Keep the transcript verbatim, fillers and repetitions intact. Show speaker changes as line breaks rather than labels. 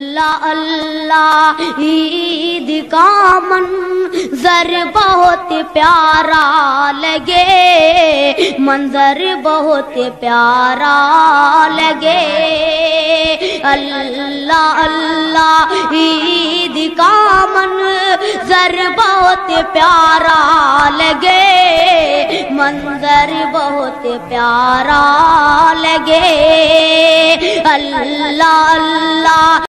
अल्लाह अल्लाह ईद का मंजर बहुत प्यारा लगे, मंजर बहुत प्यारा लगे। अल्लाह अल्लाह ईद का मंजर बहुत प्यारा लगे, मंजर बहुत प्यारा लगे। अल्लाह अल्लाह